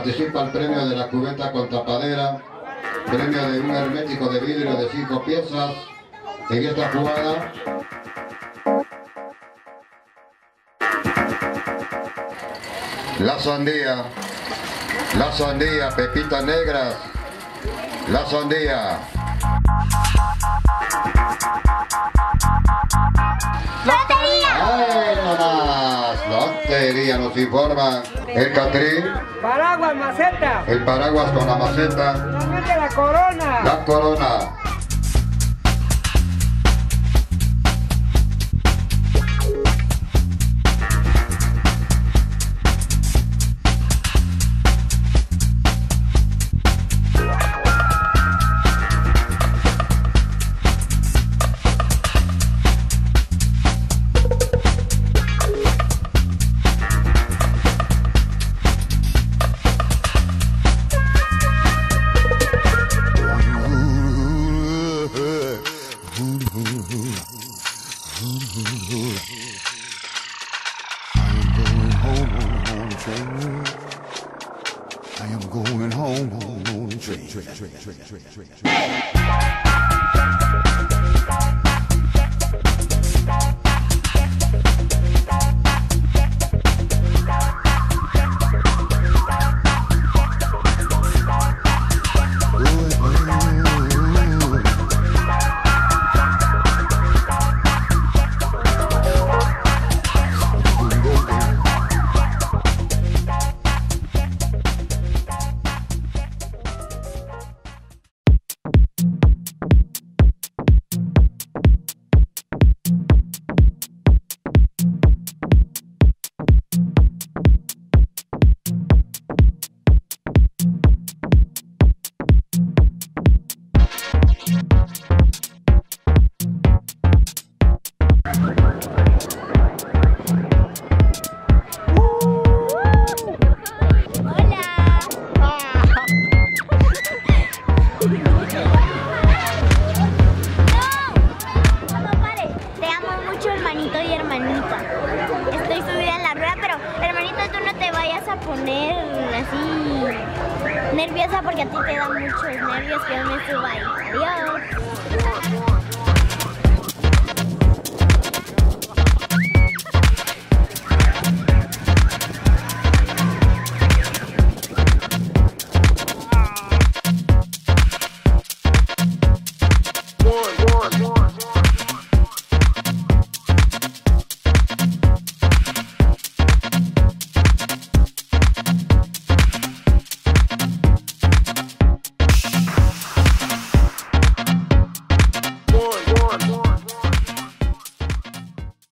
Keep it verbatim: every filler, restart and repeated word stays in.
participa el premio de la cubeta con tapadera, premio de un hermético de vidrio de cinco piezas. En esta jugada la sandía, la sandía, pepitas negras, la sandía. ¡Lotería! ¡Ay, no más! Lotería nos informa. El catrín. Paraguas, maceta. El paraguas con la maceta. Finalmente la corona. La corona. I am going home on the train. Hermanito y hermanita, estoy subida en la rueda, pero hermanito, tú no te vayas a poner así nerviosa porque a ti te dan muchos nervios que yo me suba ahí. Adiós.